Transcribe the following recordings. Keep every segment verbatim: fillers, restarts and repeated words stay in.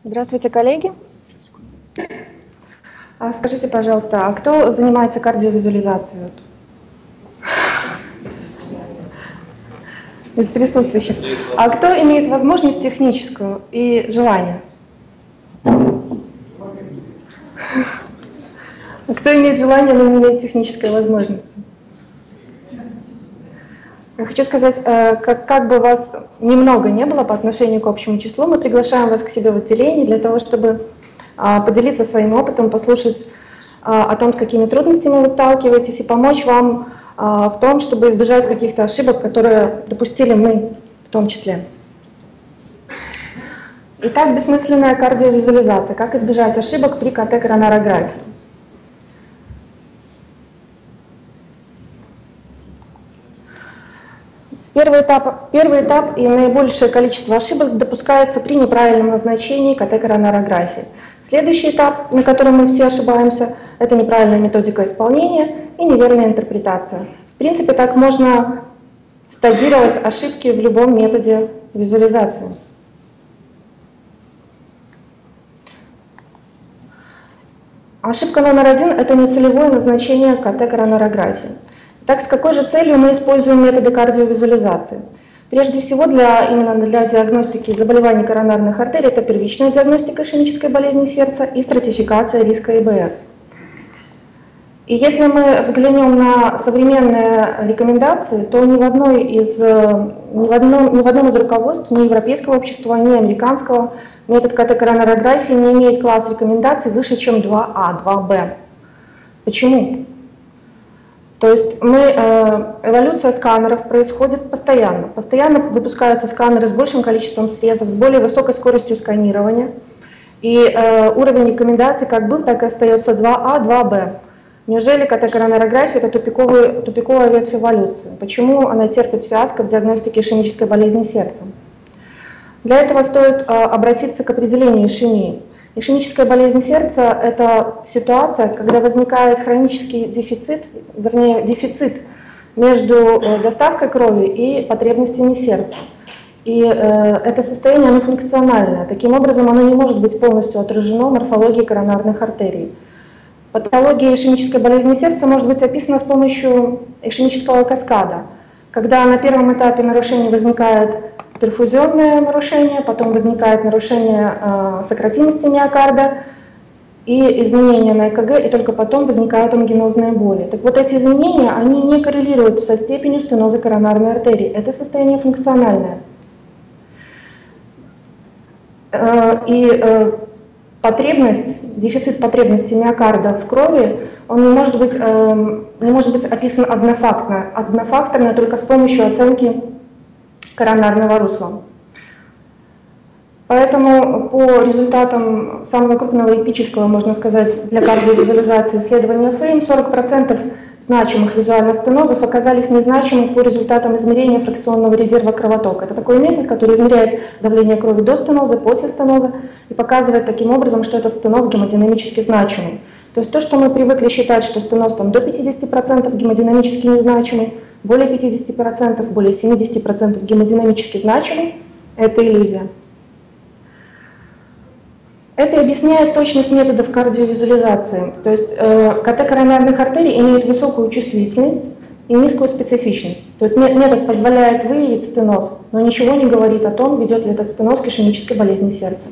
Здравствуйте, коллеги. А скажите, пожалуйста, а кто занимается кардиовизуализацией? Из присутствующих. А кто имеет возможность техническую и желание? Кто имеет желание, но не имеет технической возможности? Я хочу сказать, как, как бы вас немного не было по отношению к общему числу, мы приглашаем вас к себе в отделение для того, чтобы поделиться своим опытом, послушать о том, с какими трудностями вы сталкиваетесь, и помочь вам в том, чтобы избежать каких-то ошибок, которые допустили мы в том числе. Итак, бессмысленная кардиовизуализация. Как избежать ошибок при КТ-коронарографии? Первый этап, первый этап и наибольшее количество ошибок допускается при неправильном назначении КТ-коронарографии. Следующий этап, на котором мы все ошибаемся, это неправильная методика исполнения и неверная интерпретация. В принципе, так можно стадировать ошибки в любом методе визуализации. Ошибка номер один – это нецелевое назначение КТ-коронарографии. Так, с какой же целью мы используем методы кардиовизуализации? Прежде всего, для, именно для диагностики заболеваний коронарных артерий это первичная диагностика ишемической болезни сердца и стратификация риска ИБС. И если мы взглянем на современные рекомендации, то ни в, одной из, ни в, одном, ни в одном из руководств, ни европейского общества, ни американского, метод КТ-коронарографии не имеет класс рекомендаций выше, чем два А, два Б. Почему? То есть мы, эволюция сканеров происходит постоянно. Постоянно выпускаются сканеры с большим количеством срезов, с более высокой скоростью сканирования. И уровень рекомендаций как был, так и остается два А, два Б. Неужели КТ-коронарография – это тупиковая, тупиковая ветвь эволюции? Почему она терпит фиаско в диагностике ишемической болезни сердца? Для этого стоит обратиться к определению ишемии. Ишемическая болезнь сердца – это ситуация, когда возникает хронический дефицит, вернее дефицит между доставкой крови и потребностями сердца. И э, это состояние, оно функциональное. Таким образом, оно не может быть полностью отражено морфологией коронарных артерий. Патология ишемической болезни сердца может быть описана с помощью ишемического каскада, когда на первом этапе нарушения возникает перфузионное нарушение, потом возникает нарушение э, сократимости миокарда и изменения на ЭКГ, и только потом возникают ангинозные боли. Так вот, эти изменения, они не коррелируют со степенью стеноза коронарной артерии. Это состояние функциональное. Э, и э, потребность, дефицит потребности миокарда в крови, он не может быть, э, не может быть описан однофакторно, однофакторно только с помощью оценки коронарного русла. Поэтому по результатам самого крупного эпического, можно сказать, для кардиовизуализации исследования ФЭйм, сорок процентов значимых визуальных стенозов оказались незначимы по результатам измерения фракционного резерва кровотока. Это такой метод, который измеряет давление крови до стеноза, после стеноза и показывает таким образом, что этот стеноз гемодинамически значимый. То есть то, что мы привыкли считать, что стеноз там до пятидесяти процентов гемодинамически незначимый, более пятидесяти процентов, более семидесяти процентов гемодинамически значимый, это иллюзия. Это объясняет точность методов кардиовизуализации. То есть э, КТ коронарных артерий имеет высокую чувствительность и низкую специфичность. То есть метод позволяет выявить стеноз, но ничего не говорит о том, ведет ли этот стеноз к ишемической болезни сердца.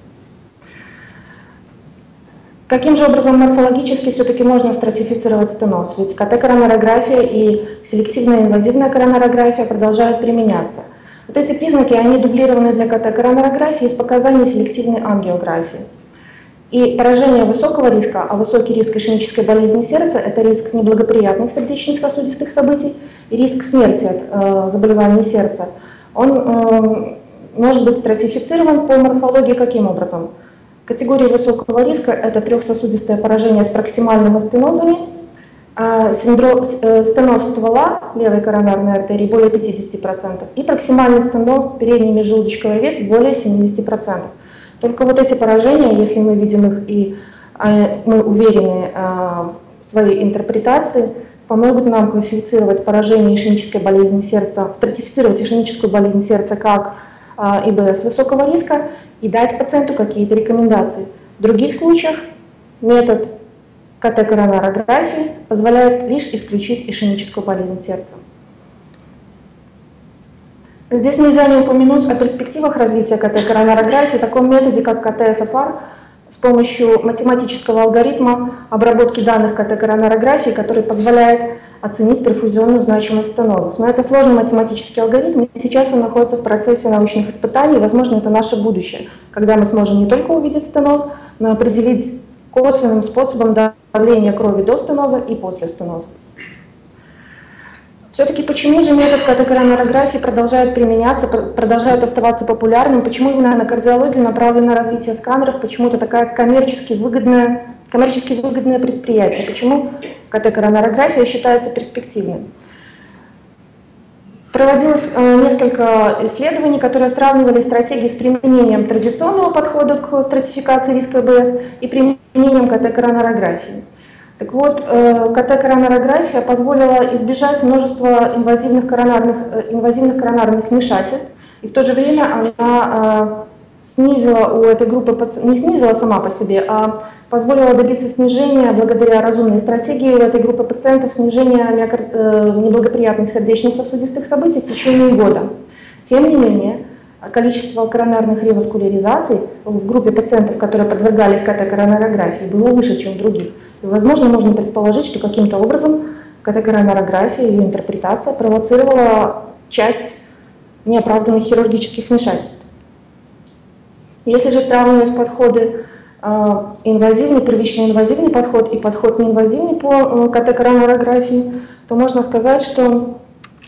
Каким же образом морфологически все-таки можно стратифицировать стеноз? Ведь КТ-коронарография и селективная инвазивная коронарография продолжают применяться. Вот эти признаки, они дублированы для КТ-коронарографии из показаний селективной ангиографии. И поражение высокого риска, а высокий риск ишемической болезни сердца – это риск неблагоприятных сердечных сосудистых событий и риск смерти от э, заболеваний сердца. Он э, может быть стратифицирован по морфологии каким образом? Категория высокого риска – это трехсосудистое поражение с проксимальными стенозами, синдром, стеноз ствола левой коронарной артерии более пятидесяти процентов и проксимальный стеноз передней межжелудочковой ветви более семидесяти процентов. Только вот эти поражения, если мы видим их и мы уверены в своей интерпретации, помогут нам классифицировать поражение ишемической болезни сердца, стратифицировать ишемическую болезнь сердца как ИБС высокого риска и дать пациенту какие-то рекомендации. В других случаях метод КТ-коронарографии позволяет лишь исключить ишемическую болезнь сердца. Здесь нельзя не упомянуть о перспективах развития КТ-коронарографии, таком методе, как КТ-ФФР, с помощью математического алгоритма обработки данных КТ-коронарографии, который позволяет оценить перфузионную значимость стенозов. Но это сложный математический алгоритм, и сейчас он находится в процессе научных испытаний, и, возможно, это наше будущее, когда мы сможем не только увидеть стеноз, но и определить косвенным способом давление крови до стеноза и после стеноза. Все-таки почему же метод КТ-коронарографии продолжает применяться, продолжает оставаться популярным, почему именно на кардиологию направлено развитие сканеров, почему это такая коммерчески выгодное, коммерчески выгодное предприятие, почему КТ-коронарография считается перспективной. Проводилось несколько исследований, которые сравнивали стратегии с применением традиционного подхода к стратификации риска ЭБС и применением КТ-коронарографии. Так вот, КТ-коронарография позволила избежать множества инвазивных коронарных, инвазивных коронарных вмешательств, и в то же время она снизила у этой группы, не снизила сама по себе, а позволила добиться снижения, благодаря разумной стратегии у этой группы пациентов, снижения неблагоприятных сердечно-сосудистых событий в течение года. Тем не менее, количество коронарных реваскуляризаций в группе пациентов, которые подвергались КТ-коронарографии, было выше, чем в других. И, возможно, можно предположить, что каким-то образом КТ-коронарография и ее интерпретация провоцировала часть неоправданных хирургических вмешательств. Если же сравнивать подходы инвазивный, первично инвазивный подход и подход неинвазивный по КТ-коронарографии, то можно сказать, что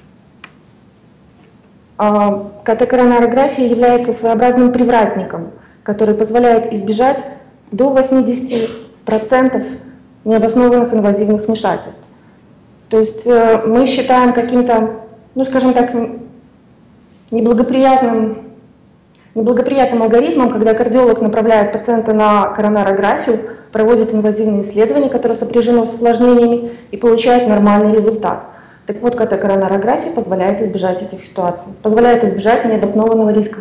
КТ-коронарография является своеобразным привратником, который позволяет избежать до восьмидесяти процентов необоснованных инвазивных вмешательств. То есть мы считаем каким-то, ну скажем так, неблагоприятным, неблагоприятным алгоритмом, когда кардиолог направляет пациента на коронарографию, проводит инвазивные исследования, которые сопряжены с осложнениями, и получает нормальный результат. Так вот, КТ-коронарография позволяет избежать этих ситуаций, позволяет избежать необоснованного риска.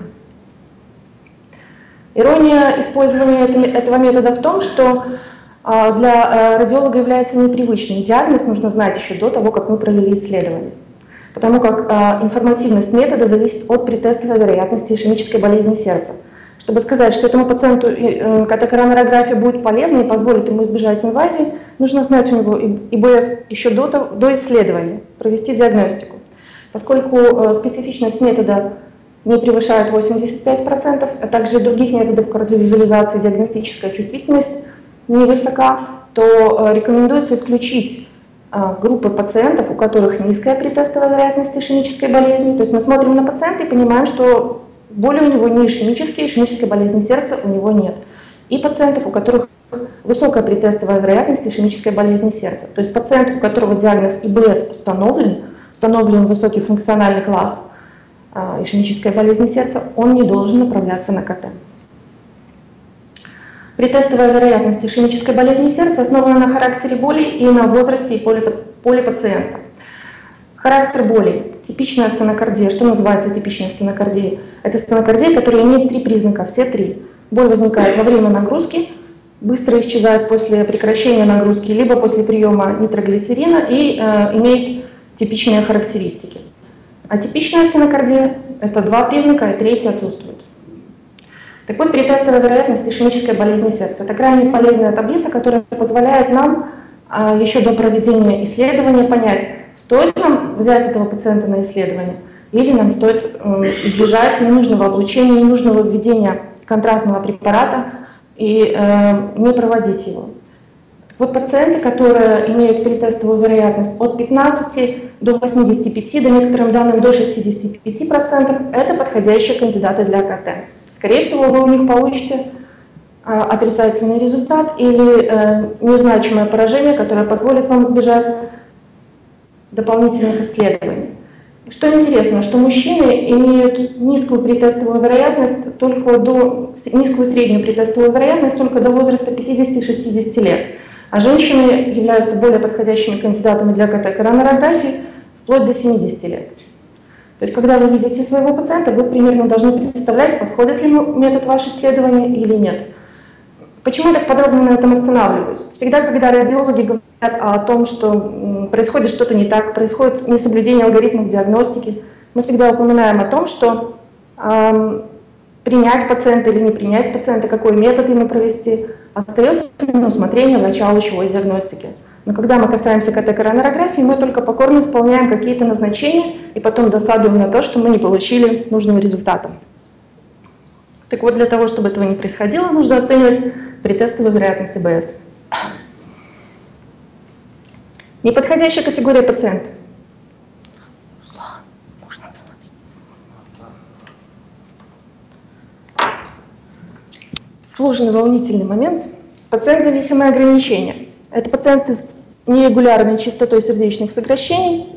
Ирония использования этого метода в том, что для радиолога является непривычным. Диагноз нужно знать еще до того, как мы провели исследование, потому как информативность метода зависит от предтестовой вероятности ишемической болезни сердца. Чтобы сказать, что этому пациенту КТ-коронарография будет полезна и позволит ему избежать инвазии, нужно знать у него ИБС еще до, до исследования, провести диагностику. Поскольку специфичность метода не превышает восемьдесят пять процентов, а также других методов кардиовизуализации диагностическая чувствительность невысока, то рекомендуется исключить группы пациентов, у которых низкая предтестовая вероятность ишемической болезни. То есть мы смотрим на пациента и понимаем, что боли у него не ишемические, ишемической болезни сердца у него нет. И пациентов, у которых высокая предтестовая вероятность ишемической болезни сердца. То есть пациент, у которого диагноз ИБС установлен, установлен высокий функциональный класс ишемической болезни сердца, он не должен направляться на КТ. Предтестовая вероятность ишемической болезни сердца основана на характере боли и на возрасте и поле пациента. Характер боли. Типичная стенокардия. Что называется типичной стенокардией? Это стенокардия, которая имеет три признака, все три. Боль возникает во время нагрузки, быстро исчезает после прекращения нагрузки, либо после приема нитроглицерина и э, имеет типичные характеристики. Атипичная стенокардия – это два признака, и третий отсутствует. Так вот, предтестовая вероятность ишемической болезни сердца – это крайне полезная таблица, которая позволяет нам э, еще до проведения исследования понять, стоит нам взять этого пациента на исследование, или нам стоит э, избежать ненужного облучения, ненужного введения контрастного препарата и э, не проводить его. Вот пациенты, которые имеют предтестовую вероятность от пятнадцати до восьмидесяти пяти, до некоторым данным до шестидесяти пяти процентов, это подходящие кандидаты для КТ. Скорее всего, вы у них получите э, отрицательный результат или э, незначимое поражение, которое позволит вам избежать дополнительных исследований. Что интересно, что мужчины имеют низкую предтестовую вероятность только до, низкую среднюю предтестовую вероятность только до возраста пятидесяти-шестидесяти лет, а женщины являются более подходящими кандидатами для КТ-коронарографии вплоть до семидесяти лет. То есть, когда вы видите своего пациента, вы примерно должны представлять, подходит ли ему метод вашего исследования или нет. Почему я так подробно на этом останавливаюсь? Всегда, когда радиологи говорят о том, что происходит что-то не так, происходит несоблюдение алгоритмов диагностики, мы всегда упоминаем о том, что э, принять пациента или не принять пациента, какой метод ему провести, остается на усмотрение врача лучевой диагностики. Но когда мы касаемся КТ-коронарографии, мы только покорно исполняем какие-то назначения и потом досадуем на то, что мы не получили нужного результата. Так вот, для того, чтобы этого не происходило, нужно оценивать pretестовую вероятность А Б С. Неподходящая категория пациента. Сложный, волнительный момент. Пациент-зависимые ограничения. Это пациенты с нерегулярной частотой сердечных сокращений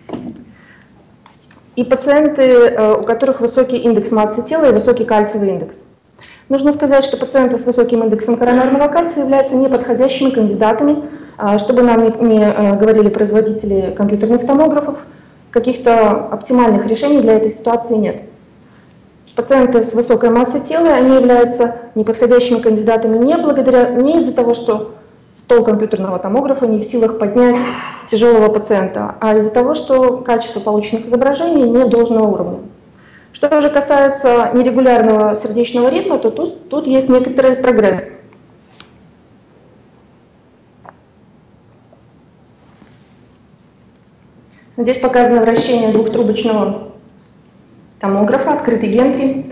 и пациенты, у которых высокий индекс массы тела и высокий кальциевый индекс. Нужно сказать, что пациенты с высоким индексом коронарного кальция являются неподходящими кандидатами, чтобы нам не говорили производители компьютерных томографов, каких-то оптимальных решений для этой ситуации нет. Пациенты с высокой массой тела, они являются неподходящими кандидатами не, благодаря, не из-за того, что стол компьютерного томографа не в силах поднять тяжелого пациента, а из-за того, что качество полученных изображений не должного уровня. Что же касается нерегулярного сердечного ритма, то тут, тут есть некоторый прогресс. Здесь показано вращение двухтрубочного томографа, открытый гентри.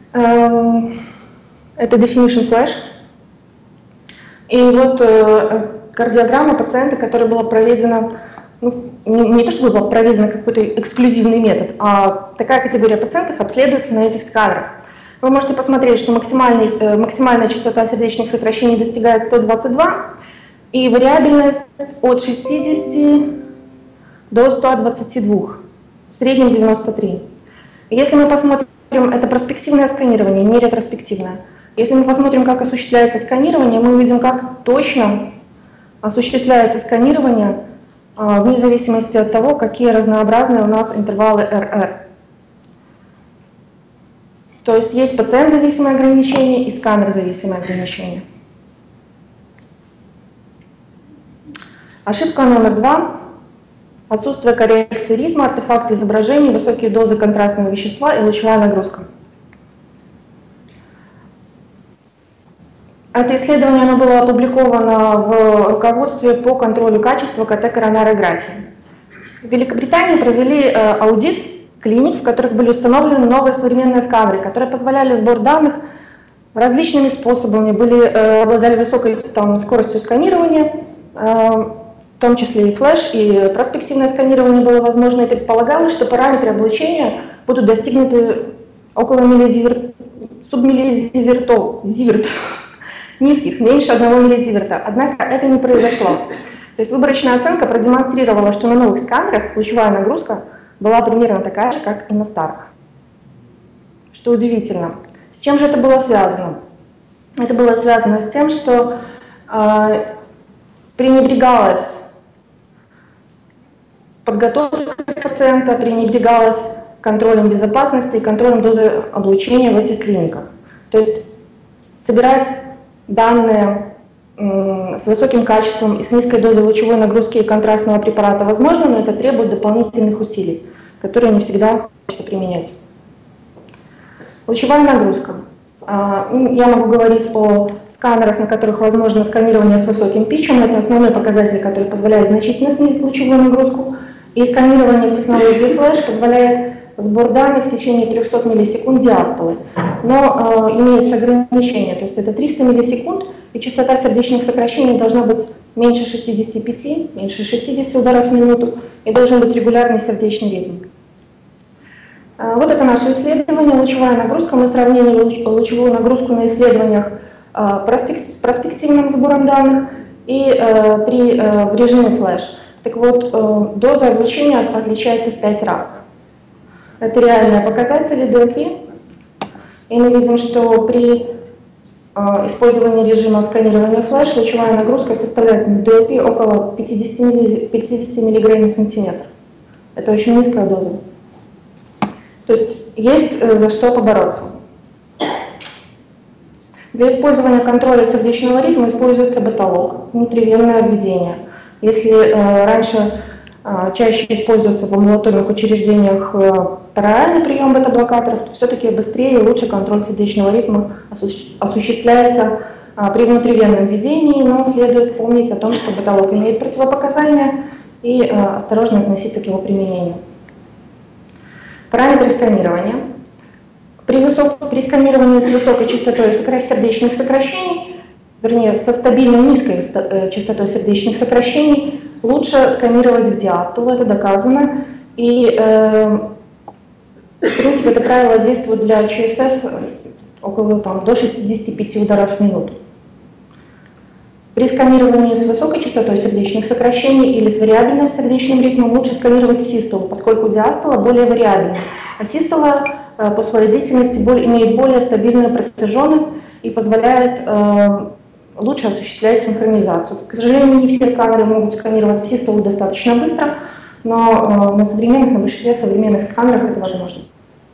Это definition flash. И вот э, кардиограмма пациента, которая была проведена, ну, не, не то чтобы была проведена какой-то эксклюзивный метод, а такая категория пациентов обследуется на этих сканерах. Вы можете посмотреть, что максимальный, э, максимальная частота сердечных сокращений достигает сто двадцать два, и вариабельность от шестидесяти до ста двадцати двух, в среднем девяносто три. Если мы посмотрим, это проспективное сканирование, не ретроспективное. Если мы посмотрим, как осуществляется сканирование, мы увидим, как точно осуществляется сканирование вне зависимости от того, какие разнообразные у нас интервалы эр эр. То есть есть пациент-зависимые ограничения и сканер-зависимые ограничения. Ошибка номер два. Отсутствие коррекции ритма, артефакты изображений, высокие дозы контрастного вещества и лучевая нагрузка. Это исследование оно было опубликовано в руководстве по контролю качества КТ-коронарографии. В Великобритании провели э, аудит клиник, в которых были установлены новые современные сканеры, которые позволяли сбор данных различными способами, были, э, обладали высокой там, скоростью сканирования, э, в том числе и флеш, и проспективное сканирование было возможно, и предполагалось, что параметры облучения будут достигнуты около миллизиверт, субмиллизивертов, зиверт, низких, меньше одного миллизиверта. Однако это не произошло. То есть выборочная оценка продемонстрировала, что на новых сканерах лучевая нагрузка была примерно такая же, как и на старых. Что удивительно. С чем же это было связано? Это было связано с тем, что э, пренебрегалась подготовка пациента, пренебрегалась контролем безопасности и контролем дозы облучения в этих клиниках. То есть собирать данные с высоким качеством и с низкой дозой лучевой нагрузки и контрастного препарата возможно, но это требует дополнительных усилий, которые не всегда хочется применять. Лучевая нагрузка. Я могу говорить о сканерах, на которых возможно сканирование с высоким питчем. Это основной показатель, который позволяет значительно снизить лучевую нагрузку. И сканирование в технологии флеш позволяет сбор данных в течение трёхсот миллисекунд диастолы. Но э, имеется ограничение, то есть это триста миллисекунд, и частота сердечных сокращений должна быть меньше шестидесяти пяти, меньше шестидесяти ударов в минуту, и должен быть регулярный сердечный ритм. Э, вот это наше исследование, лучевая нагрузка. Мы сравнили луч, лучевую нагрузку на исследованиях э, проспект, с проспективным сбором данных и э, при, э, в режиме флеш. Так вот, э, доза облучения отличается в пять раз. Это реальные показатели ди эл пи. И мы видим, что при э, использовании режима сканирования флеш лучевая нагрузка составляет ди эл пи около пятидесяти миллиграмм на сантиметр. Это очень низкая доза. То есть есть за что побороться. Для использования контроля сердечного ритма используется бета-лог, внутривенное введение. Если э, раньше э, чаще используется в амбулаторных учреждениях э, параоральный прием бета-блокаторов, то все-таки быстрее и лучше контроль сердечного ритма осу осуществляется э, при внутривенном введении, но следует помнить о том, что бета-лог имеет противопоказания и э, осторожно относиться к его применению. Параметры сканирования. При, высок... При сканировании с высокой частотой сердечных сокращений, вернее, со стабильно низкой частотой сердечных сокращений, лучше сканировать в диастолу, это доказано. И, э, в принципе, это правило действует для ЧСС около там, до шестидесяти пяти ударов в минуту. При сканировании с высокой частотой сердечных сокращений или с вариабельным сердечным ритмом лучше сканировать в систолу, поскольку диастола более вариабельна, а систола э, по своей длительности более, имеет более стабильную протяженность и позволяет э, лучше осуществлять синхронизацию. К сожалению, не все сканеры могут сканировать в систолу достаточно быстро, но э, на современных, на большинстве современных сканерах это возможно.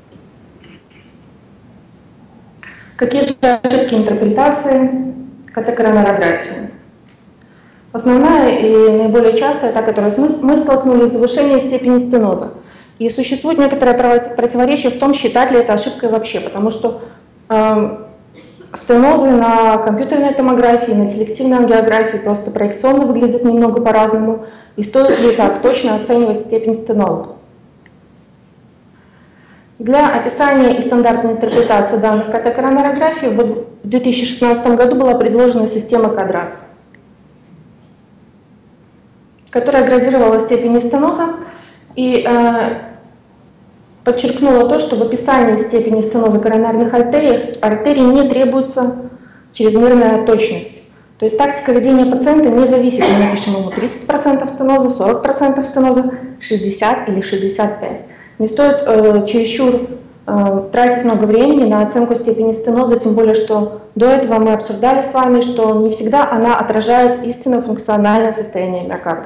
Какие же ошибки интерпретации катекоронарографии? Основная и наиболее частая, та, которой мы столкнулись, завышение степени стеноза. И существует некоторое противоречие в том, считать ли это ошибкой вообще, потому что э, стенозы на компьютерной томографии, на селективной ангиографии просто проекционно выглядят немного по-разному, и стоит ли так точно оценивать степень стеноза. Для описания и стандартной интерпретации данных катекоронарографии в две тысячи шестнадцатом году была предложена система Кадрац, которая градировала степени стеноза и э, подчеркнула то, что в описании степени стеноза коронарных артерий, артерий не требуется чрезмерная точность. То есть тактика ведения пациента не зависит, мы напишем ему тридцать процентов стеноза, сорок процентов стеноза, шестьдесят или шестьдесят пять. Не стоит э, чересчур э, тратить много времени на оценку степени стеноза, тем более, что до этого мы обсуждали с вами, что не всегда она отражает истинное функциональное состояние миокарда.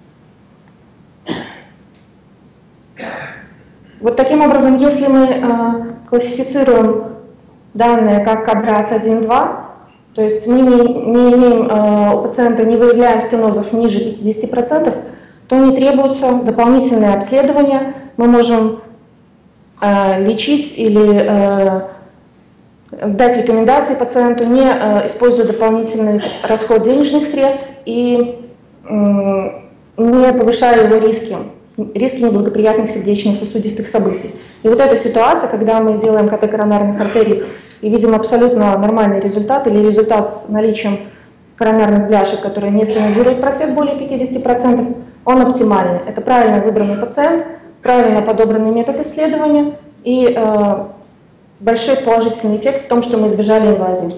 Вот таким образом, если мы э, классифицируем данные как Кадрац один-два, то есть мы не, не имеем э, у пациента, не выявляем стенозов ниже пятидесяти процентов, то не требуется дополнительное обследование. Мы можем э, лечить или э, дать рекомендации пациенту, не э, используя дополнительный расход денежных средств и э, не повышая его риски, риски неблагоприятных сердечно-сосудистых событий. И вот эта ситуация, когда мы делаем КТ коронарных артерий и видим абсолютно нормальный результат или результат с наличием коронарных бляшек, которые не стенозируют просвет более пятидесяти процентов, он оптимальный. Это правильно выбранный пациент, правильно подобранный метод исследования и э, большой положительный эффект в том, что мы избежали инвазии.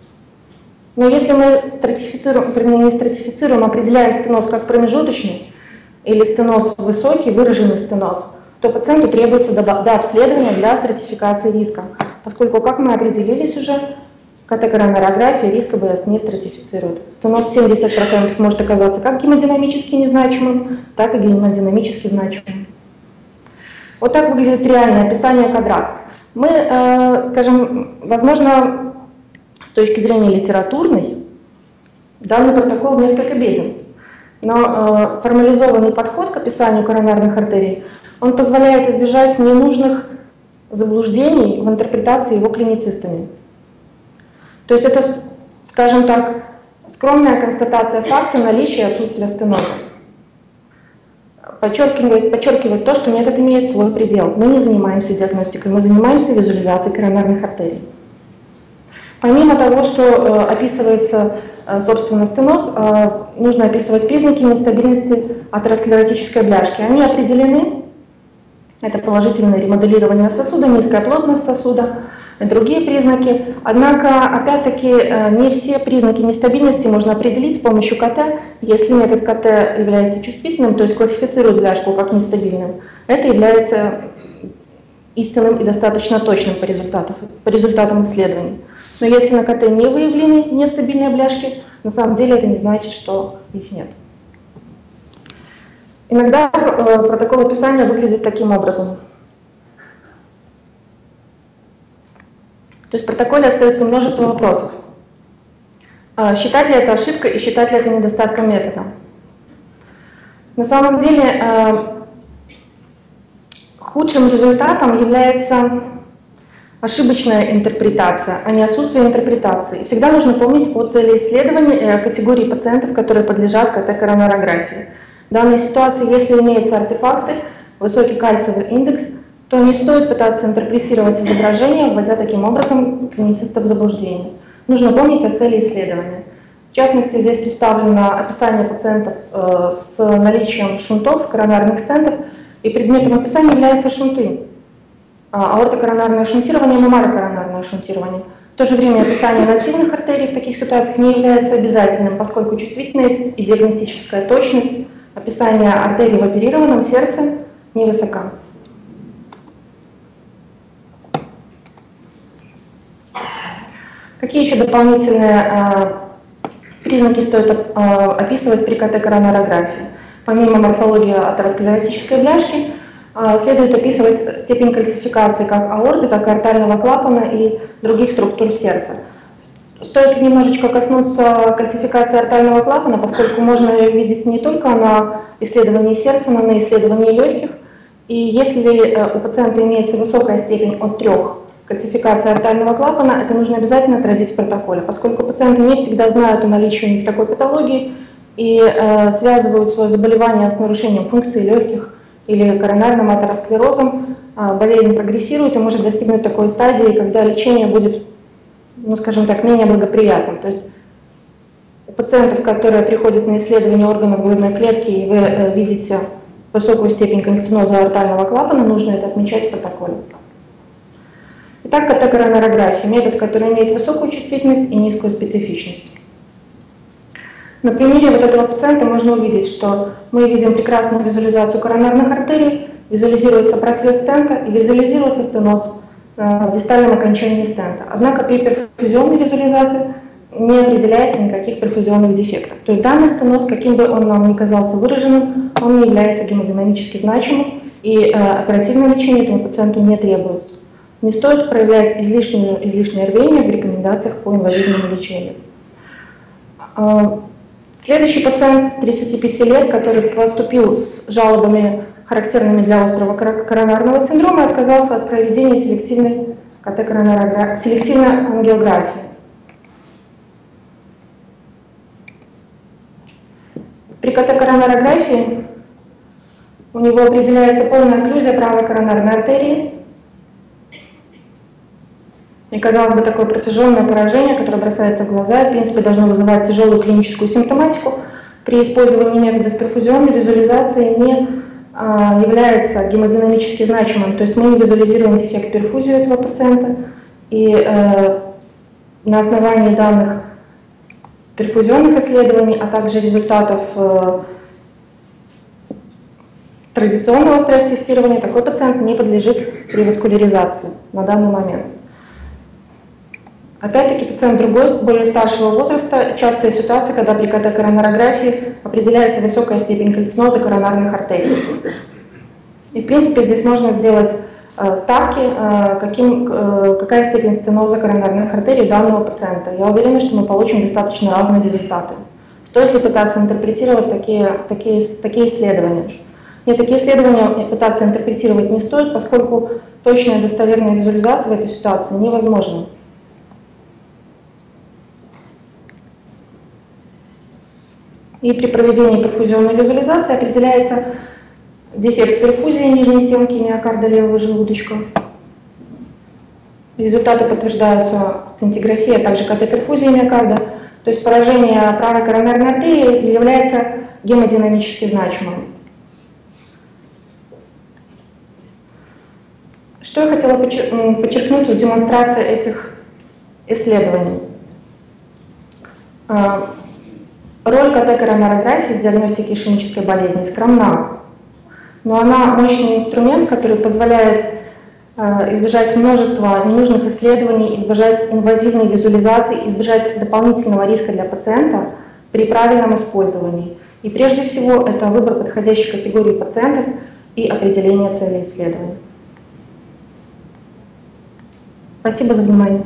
Но если мы стратифицируем, вернее, не стратифицируем, определяем стеноз как промежуточный или стеноз высокий, выраженный стеноз, то пациенту требуется до, до обследования для стратификации риска, поскольку, как мы определились уже, катекоронарография риск АБС не стратифицирует. Стеноз семьдесят процентов может оказаться как гемодинамически незначимым, так и гемодинамически значимым. Вот так выглядит реальное описание Кадрац. Мы, э, скажем, возможно, с точки зрения литературной, данный протокол несколько беден, но э, формализованный подход к описанию коронарных артерий, он позволяет избежать ненужных заблуждений в интерпретации его клиницистами. То есть это, скажем так, скромная констатация факта наличия и отсутствия стеноза. Подчеркивает, подчеркивает то, что метод имеет свой предел. Мы не занимаемся диагностикой, мы занимаемся визуализацией коронарных артерий. Помимо того, что э, описывается, э, собственно, стеноз, э, нужно описывать признаки нестабильности атеросклеротической бляшки. Они определены. Это положительное ремоделирование сосуда, низкая плотность сосуда, и другие признаки. Однако, опять-таки, не все признаки нестабильности можно определить с помощью КТ. Если метод КТ является чувствительным, то есть классифицирует бляшку как нестабильным, это является истинным и достаточно точным по результатам, по результатам исследований. Но если на КТ не выявлены нестабильные бляшки, на самом деле это не значит, что их нет. Иногда протокол описания выглядит таким образом. То есть в протоколе остается множество вопросов. Считать ли это ошибкой и считать ли это недостатком метода? На самом деле худшим результатом является ошибочная интерпретация, а не отсутствие интерпретации. Всегда нужно помнить о цели исследования и о категории пациентов, которые подлежат КТ-коронарографии. В данной ситуации, если имеются артефакты, высокий кальциевый индекс, то не стоит пытаться интерпретировать изображение, вводя таким образом клинициста в заблуждение. Нужно помнить о цели исследования. В частности, здесь представлено описание пациентов с наличием шунтов, коронарных стентов, и предметом описания являются шунты. Аортокоронарное шунтирование, мемарокоронарное шунтирование. В то же время описание нативных артерий в таких ситуациях не является обязательным, поскольку чувствительность и диагностическая точность описания артерий в оперированном сердце невысока. Какие еще дополнительные э, признаки стоит э, описывать при КТ-коронарографии? Помимо морфологии атеросклеротической бляшки, э, следует описывать степень кальцификации как аорты, так и артального клапана и других структур сердца. Стоит немножечко коснуться кальцификации артального клапана, поскольку можно ее видеть не только на исследовании сердца, но и на исследовании легких. И если э, у пациента имеется высокая степень от трех, кальцификация артального клапана, это нужно обязательно отразить в протоколе, поскольку пациенты не всегда знают о наличии у них такой патологии и э, связывают свое заболевание с нарушением функции легких или коронарным атеросклерозом. Э, болезнь прогрессирует и может достигнуть такой стадии, когда лечение будет, ну скажем так, менее благоприятным. То есть у пациентов, которые приходят на исследование органов грудной клетки, и вы э, видите высокую степень кальциноза артального клапана, нужно это отмечать в протоколе. Итак, КТ-коронарография – метод, который имеет высокую чувствительность и низкую специфичность. На примере вот этого пациента можно увидеть, что мы видим прекрасную визуализацию коронарных артерий, визуализируется просвет стента и визуализируется стеноз в дистальном окончании стента. Однако при перфузионной визуализации не определяется никаких перфузионных дефектов. То есть данный стеноз, каким бы он нам ни казался выраженным, он не является гемодинамически значимым, и оперативное лечение этому пациенту не требуется. Не стоит проявлять излишнее, излишнее рвение в рекомендациях по инвазивному лечению. Следующий пациент, тридцати пяти лет, который поступил с жалобами, характерными для острого коронарного синдрома, и отказался от проведения селективной КТ-коронарографии, селективной ангиографии. При КТ-коронарографии у него определяется полная окклюзия правой коронарной артерии. И, казалось бы, такое протяженное поражение, которое бросается в глаза, в принципе, должно вызывать тяжелую клиническую симптоматику. При использовании методов перфузионной визуализации не а, является гемодинамически значимым. То есть мы не визуализируем дефект перфузии этого пациента. И э, на основании данных перфузионных исследований, а также результатов э, традиционного стресс-тестирования, такой пациент не подлежит реваскуляризации на данный момент. Опять-таки пациент другой, более старшего возраста, частая ситуация, когда при КТ-коронарографии определяется высокая степень кальциноза коронарных артерий. И в принципе здесь можно сделать э, ставки, э, каким, э, какая степень стеноза коронарных артерий у данного пациента. Я уверена, что мы получим достаточно разные результаты. Стоит ли пытаться интерпретировать такие, такие, такие исследования? Нет, такие исследования пытаться интерпретировать не стоит, поскольку точная достоверная визуализация в этой ситуации невозможна. И при проведении перфузионной визуализации определяется дефект перфузии нижней стенки миокарда левого желудочка. Результаты подтверждаются сцинтиграфией, а также КТ-перфузией миокарда. То есть поражение правой коронарной артерии является гемодинамически значимым. Что я хотела подчеркнуть в демонстрации этих исследований? Роль КТ-коронарографии в диагностике ишемической болезни скромна, но она мощный инструмент, который позволяет э, избежать множества ненужных исследований, избежать инвазивной визуализации, избежать дополнительного риска для пациента при правильном использовании. И прежде всего это выбор подходящей категории пациентов и определение цели исследования. Спасибо за внимание.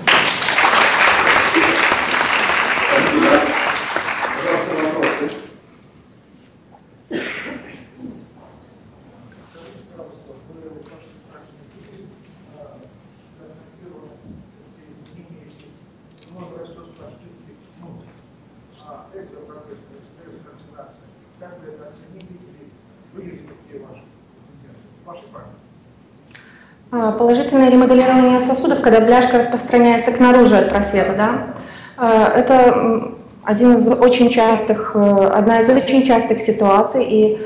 Положительное ремоделирование сосудов, когда бляшка распространяется к наружу от просвета, да, это один из очень частых, одна из очень частых ситуаций, и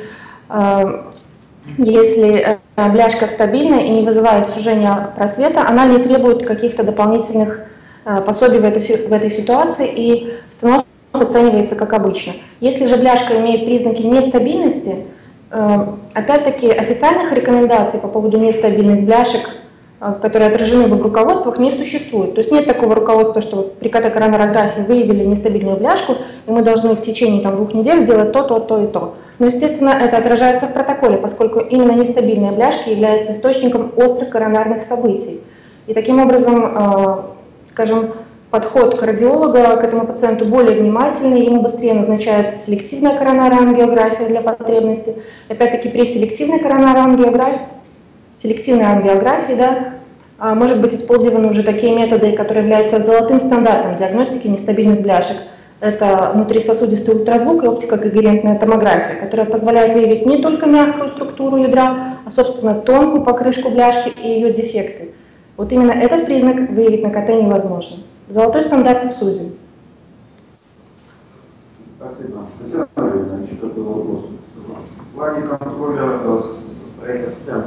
если бляшка стабильная и не вызывает сужения просвета, она не требует каких-то дополнительных пособий в этой, в этой ситуации, и стеноз оценивается как обычно. Если же бляшка имеет признаки нестабильности, опять-таки официальных рекомендаций по поводу нестабильных бляшек, которые отражены бы в руководствах, не существует. То есть нет такого руководства, что вот при катекоронарографии выявили нестабильную бляшку, и мы должны в течение там, двух недель сделать то, то, то и то. Но, естественно, это отражается в протоколе, поскольку именно нестабильная бляшка является источником острых коронарных событий. И таким образом, скажем, подход кардиолога к этому пациенту более внимательный, ему быстрее назначается селективная коронарная ангиография для потребности. Опять-таки при селективной коронарной ангиографии, селективной ангиографии, да, может быть использованы уже такие методы, которые являются золотым стандартом диагностики нестабильных бляшек. Это внутрисосудистый ультразвук и оптикокогерентная томография, которая позволяет выявить не только мягкую структуру ядра, а, собственно, тонкую покрышку бляшки и ее дефекты. Вот именно этот признак выявить на КТ невозможно. Золотой стандарт в СУЗе. Спасибо. Татьяна Марьевна, еще такой вопрос. В плане контроля состояния стента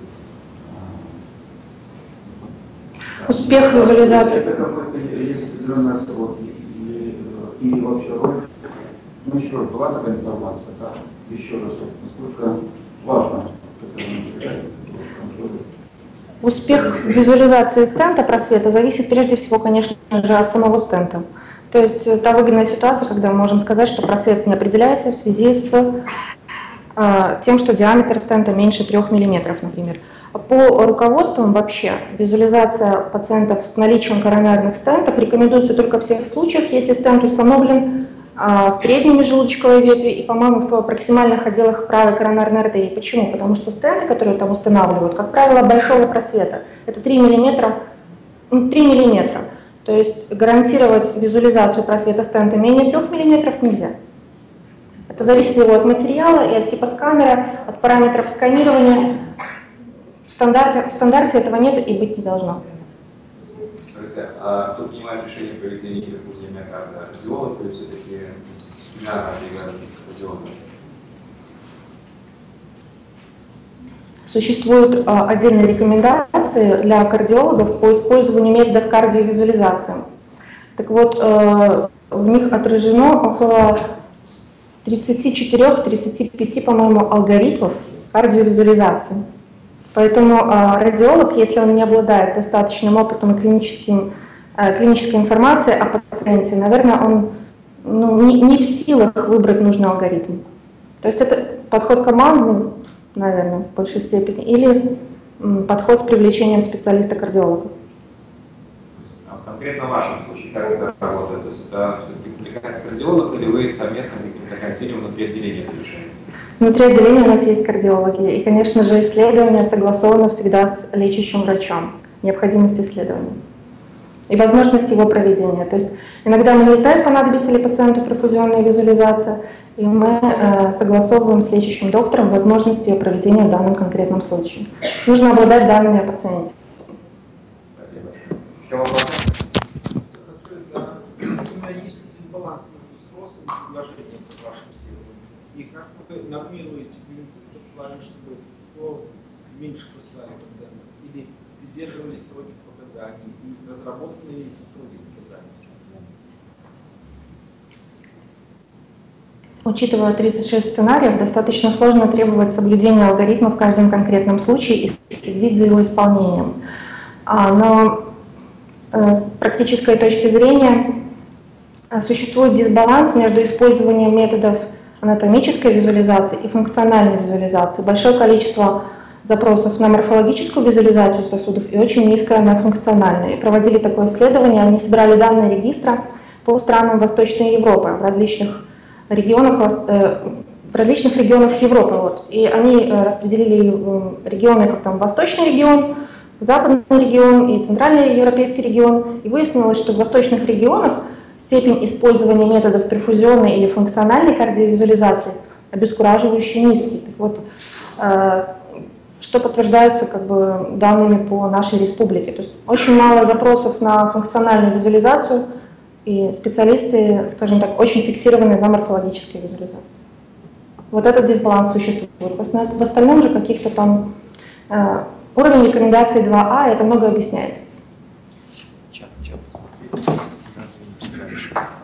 после... Успех визуализации. Это какой-то есть определенный срок и, и, и вообще роль. Ну еще раз, была такая информация, да? Еще раз, насколько важно это контроль. Успех визуализации стента просвета зависит прежде всего, конечно же, от самого стента. То есть та выгодная ситуация, когда мы можем сказать, что просвет не определяется в связи с э, тем, что диаметр стента меньше трех миллиметров, например. По руководствам вообще визуализация пациентов с наличием коронарных стентов рекомендуется только в тех случаях, если стент установлен в передней межжелудочковой ветви и, по-моему, в проксимальных отделах правой коронарной артерии. Почему? Потому что стенты, которые там устанавливают, как правило, большого просвета. Это три миллиметра, ну, три миллиметра. То есть гарантировать визуализацию просвета стента менее трех миллиметров нельзя. Это зависит его от материала и от типа сканера, от параметров сканирования. В стандарте, в стандарте этого нет и быть не должно. Скажите, а кто принимает решение по проведению перфузии миокарда? Кардиолог или все-таки дисциплинарная бригада кардиолога? Существуют а, отдельные рекомендации для кардиологов по использованию методов кардиовизуализации. Так вот, э, в них отражено около тридцати четырёх — тридцати пяти, по-моему, алгоритмов кардиовизуализации. Поэтому э, радиолог, если он не обладает достаточным опытом и клиническим, э, клинической информацией о пациенте, наверное, он ну, не, не в силах выбрать нужный алгоритм. То есть это подход командный, наверное, в большей степени, или м, подход с привлечением специалиста-кардиолога. А в конкретно вашем случае как это работает? То есть это все-таки привлекается кардиолог или вы совместно какая-то сильно внутри отделения это решаете? Внутри отделения у нас есть кардиологи, и, конечно же, исследование согласовано всегда с лечащим врачом, необходимость исследования и возможность его проведения. То есть иногда мы не знаем, понадобится ли пациенту перфузионная визуализация, и мы э, согласовываем с лечащим доктором возможность ее проведения в данном конкретном случае. Нужно обладать данными о пациенте. Спасибо. Еще вопрос? У меня есть дисбаланс между спросом и предложением по вашим исследованиям. И как вы нормируете клиницистов в плане, чтобы кто меньше прислали пациентов, или придерживались строгих показаний, и разработаны ли эти строгие показания? Учитывая тридцать шесть сценариев, достаточно сложно требовать соблюдения алгоритма в каждом конкретном случае и следить за его исполнением. Но с практической точки зрения существует дисбаланс между использованием методов анатомической визуализации и функциональной визуализации. Большое количество запросов на морфологическую визуализацию сосудов и очень низкая на функциональную. И проводили такое исследование, они собирали данные регистра по странам Восточной Европы, в различных регионах, в различных регионах Европы. Вот. И они распределили регионы, как там Восточный регион, Западный регион и Центральный европейский регион. И выяснилось, что в восточных регионах степень использования методов перфузионной или функциональной кардиовизуализации обескураживающе низкий. Так вот, что подтверждается как бы данными по нашей республике. То есть очень мало запросов на функциональную визуализацию, и специалисты, скажем так, очень фиксированы на морфологической визуализации. Вот этот дисбаланс существует. В остальном же каких-то там э, уровень рекомендаций два А это много объясняет. Чат, чат, посмотрите.